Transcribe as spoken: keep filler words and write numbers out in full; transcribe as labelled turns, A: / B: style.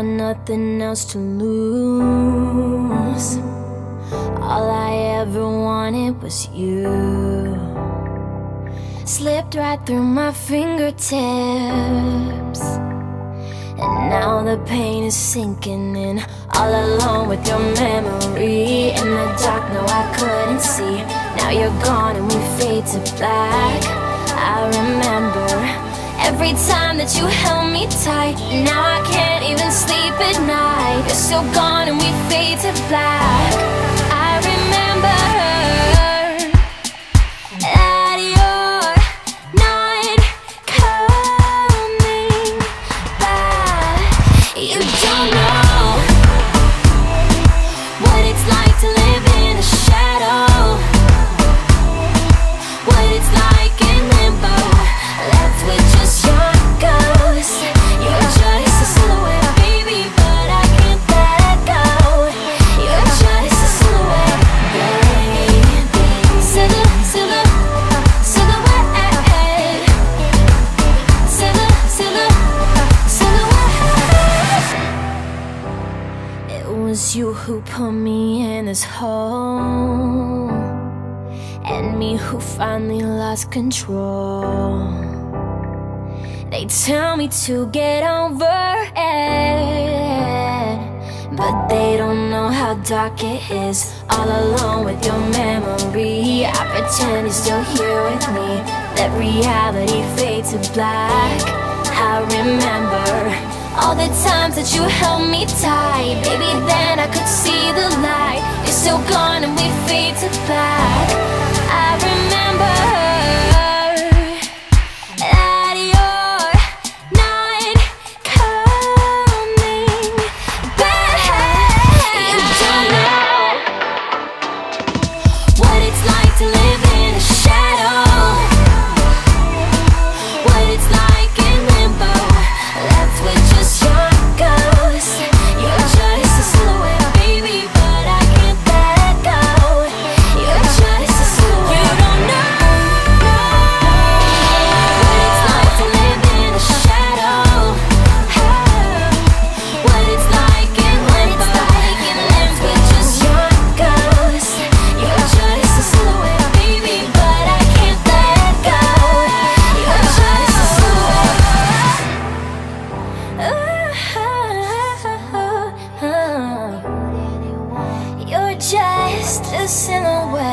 A: got nothing else to lose. All I ever wanted was you. Slipped right through my fingertips, and now the pain is sinking in. All alone with your memory. In the dark, no, I couldn't see. Now you're gone and we fade to black. I remember every time that you held me tight. Now I can't even sleep at night. You're still gone and we fade to black. I remember that you're not coming back. You don't know what it's like to live in a shadow, what it's like in limbo, left with just your ghost. You're just a silhouette, baby, but I can't let go. You're just a silhouette, baby. Silhouette, silhouette, silhouette, silhouette, silhouette, silhouette. It was you who put me in this hole, and me who finally lost control. They tell me to get over it, but they don't know how dark it is. All alone with your memory. I pretend you're still here with me. Let reality fade to black. I remember all the times that you held me tight. Baby, then I could see the light. You're still gone and we fade to black. I remember that you're not coming back. You don't know what it's like to live in a shadow, what it's like in limbo, left with just your ghost. You're just a silhouette, baby, but I can't let go. You're just a silhouette. You don't know what it's like to live in a shadow, what it's like in limbo, left with just your ghost. You're just a silhouette, baby, but I can't let go. You're just a silhouette. You're just a silhouette.